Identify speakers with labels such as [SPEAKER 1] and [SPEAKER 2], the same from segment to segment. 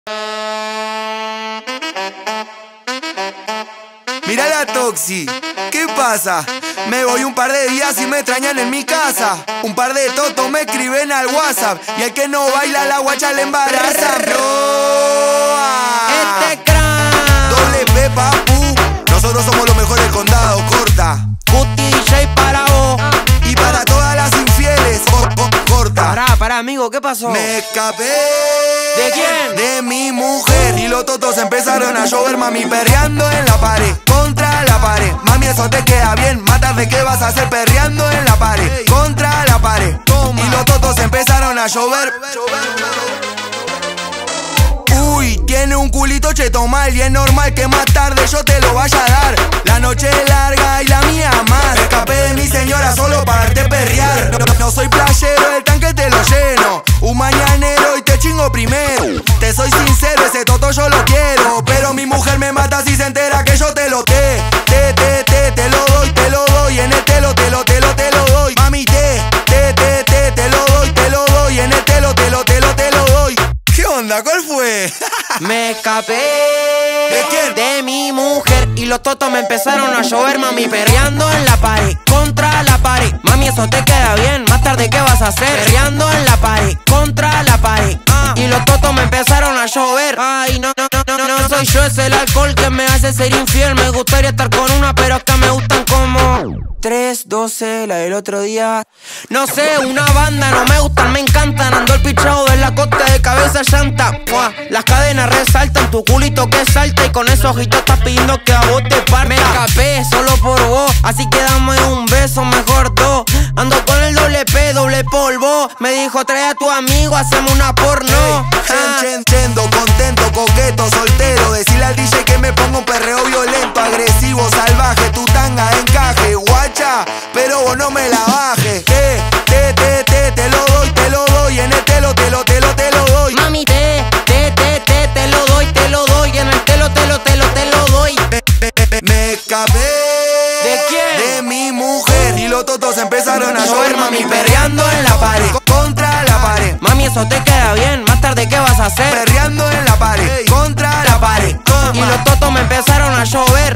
[SPEAKER 1] Mira la Toxi, ¿qué pasa? Me voy un par de días y me extrañan en mi casa. Un par de totos me escriben al WhatsApp y el que no baila la guacha le embaraza.
[SPEAKER 2] Este crack
[SPEAKER 1] Doble P, papu. Nosotros somos los mejores del condado, corta.
[SPEAKER 2] Guti DJ para vos.
[SPEAKER 1] Y para todas las infieles, corta.
[SPEAKER 2] Pará, amigo, ¿qué pasó?
[SPEAKER 1] Me escapé.
[SPEAKER 2] ¿De quién?
[SPEAKER 1] De mi mujer. Y los totos empezaron a llover, mami, perreando en la pared, contra la pared. Mami, eso te queda bien, más tarde ¿qué vas a hacer perreando en la pared, contra la pared? Y los totos empezaron a llover. Uy, tiene un culito cheto mal y es normal que más tarde yo te lo vaya a dar. La noche es larga y la mía más. Escapé de mi señora solo para verte perrear. No soy playero, el tanque te lo lleno. Un mañanero y te chingo primero. Te soy sincero, ese toto yo lo quiero, pero mi mujer me mata si se entera que yo te lo te lo doy. En el te lo doy. Mami, te lo doy. En el te lo doy. ¿Qué onda? ¿Cuál fue?
[SPEAKER 2] Me escapé
[SPEAKER 1] ¿De quién?
[SPEAKER 2] de mi mujer y los totos me empezaron a llover, mami, perreando en la pared, contra la pared. Mami, eso te queda bien, más tarde ¿qué vas a hacer? Perreando en la pared, contra la pared. Y los totos me empezaron a llover. Ay, no soy yo, es el alcohol que me hace ser infiel. Me gustaría estar con una, pero es que me gustan como 3-12, la del otro día. No sé, una banda, no me gustan, me encantan. Ando el pichado de la costa de cabeza llanta. ¡Mua! Las cadenas resaltan, tu culito que salta. Y con esos ojitos estás pidiendo que a vos te parta. Me escapé solo por vos, así que dame un beso, mejor dos. Ando con el doble P, doble polvo. Me dijo trae a tu amigo, hacemos una porno.
[SPEAKER 1] Chendo, contento, coqueto, soltero. Decirle al DJ que me ponga un perreo violento, agresivo, salvaje, tu tanga encaje, guacha, pero vos no me la bajes. Te lo doy. En el te lo doy.
[SPEAKER 2] Mami, te lo doy. En el te lo doy.
[SPEAKER 1] Me escapé.
[SPEAKER 2] ¿De quién?
[SPEAKER 1] De mi mujer. Y los totos empezaron a llover, mami,
[SPEAKER 2] perreando en la pared,
[SPEAKER 1] contra la pared.
[SPEAKER 2] Mami, eso te queda bien, más tarde ¿qué vas a hacer?
[SPEAKER 1] Perreando en la pared, contra la pared.
[SPEAKER 2] Y los totos me empezaron a llover.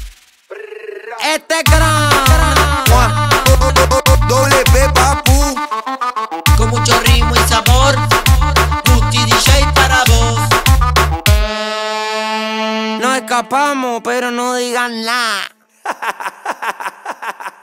[SPEAKER 2] Este crack
[SPEAKER 1] Doble P, papu.
[SPEAKER 3] Con mucho ritmo y sabor, Guti DJ para vos.
[SPEAKER 2] nos escapamos, pero no digan nada.